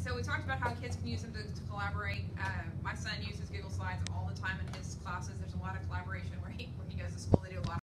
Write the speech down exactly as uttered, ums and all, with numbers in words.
so we talked about how kids can use them to, to collaborate. Uh, my son uses Google Slides all the time in his